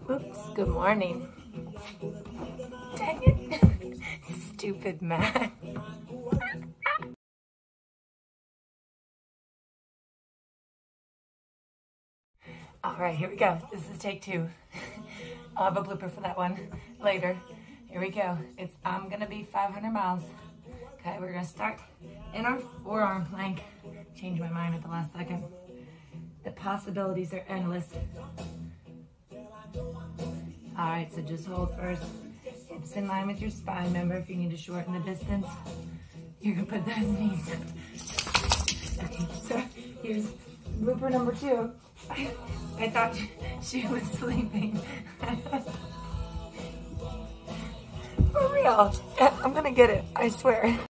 Oops, good morning. Dang it. Stupid man. All right, here we go. This is take 2. I'll have a blooper for that one later. Here we go. I'm gonna be 500 miles. Okay, we're gonna start in our forearm plank. Change my mind at the last second. The possibilities are endless. All right, so just hold first. Hips in line with your spine. Remember, if you need to shorten the distance, you can put those knees up. Okay, so here's blooper number 2. I thought she was sleeping. For real. I'm gonna get it, I swear.